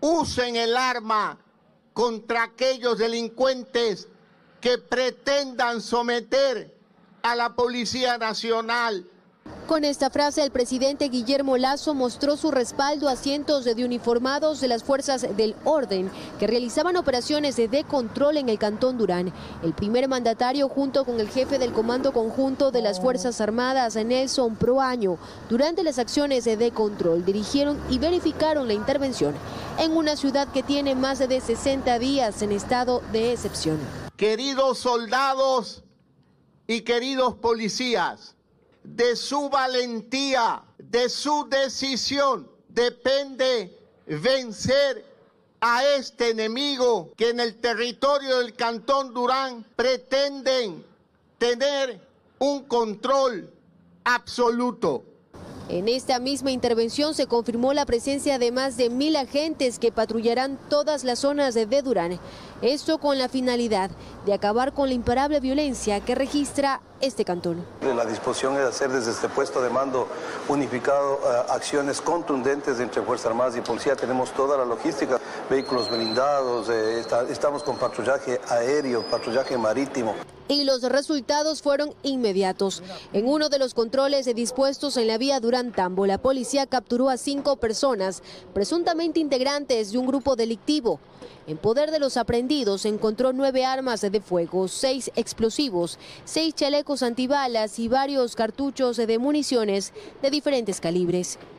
usen el arma contra aquellos delincuentes que pretendan someter a la Policía Nacional. Con esta frase, el presidente Guillermo Lasso mostró su respaldo a cientos de uniformados de las fuerzas del orden que realizaban operaciones de control en el Cantón Durán. El primer mandatario, junto con el jefe del Comando Conjunto de las Fuerzas Armadas, Nelson Proaño, durante las acciones de control, dirigieron y verificaron la intervención en una ciudad que tiene más de 60 días en estado de excepción. Queridos soldados y queridos policías, de su valentía, de su decisión, depende vencer a este enemigo que en el territorio del Cantón Durán pretenden tener un control absoluto. En esta misma intervención se confirmó la presencia de más de 1000 agentes que patrullarán todas las zonas de Durán. Esto con la finalidad de acabar con la imparable violencia que registra este cantón. La disposición es hacer desde este puesto de mando unificado acciones contundentes entre Fuerzas Armadas y Policía. Tenemos toda la logística, vehículos blindados, estamos con patrullaje aéreo, patrullaje marítimo. Y los resultados fueron inmediatos. En uno de los controles dispuestos en la vía Durán-Tambo, la policía capturó a 5 personas, presuntamente integrantes de un grupo delictivo. En poder de los aprehendidos se encontró 9 armas de fuego, 6 explosivos, 6 chalecos antibalas y varios cartuchos de municiones de diferentes calibres.